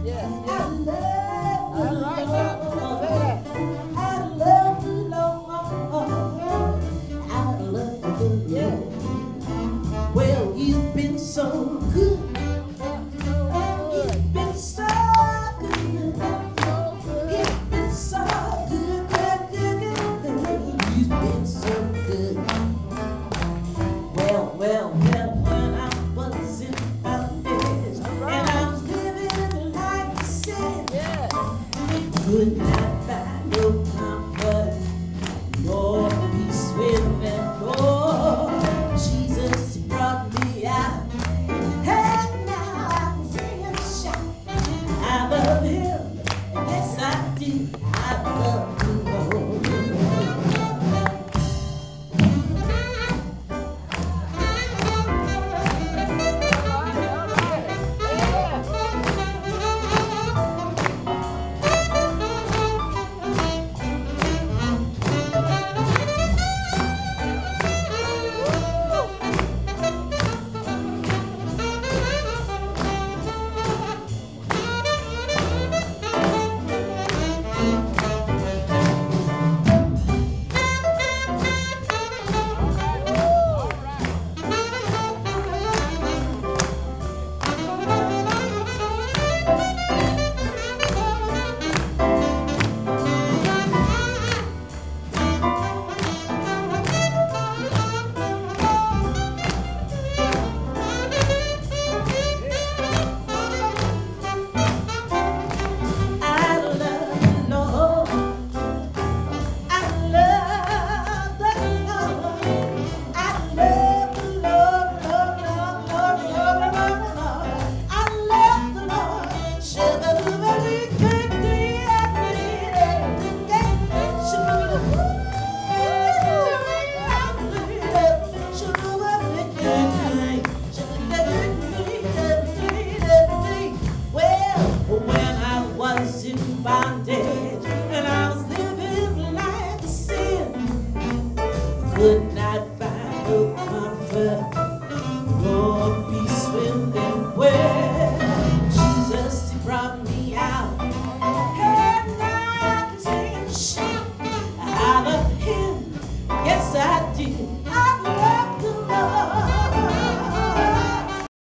Yes, I yes. love the All right, Lord. say that. I love the Lord. I love the Yes. Lord. Well, He's been so good. He's been so good. He's been so good. He's been so good. Well, when I was in bondage and I was living like sin, Yes. could not find no comfort, nor peace within. Oh, Jesus brought me out, and now I'm free and shout. I love Him, yes I do. I love the Lord. Bondage and I was living like a sin. Good night.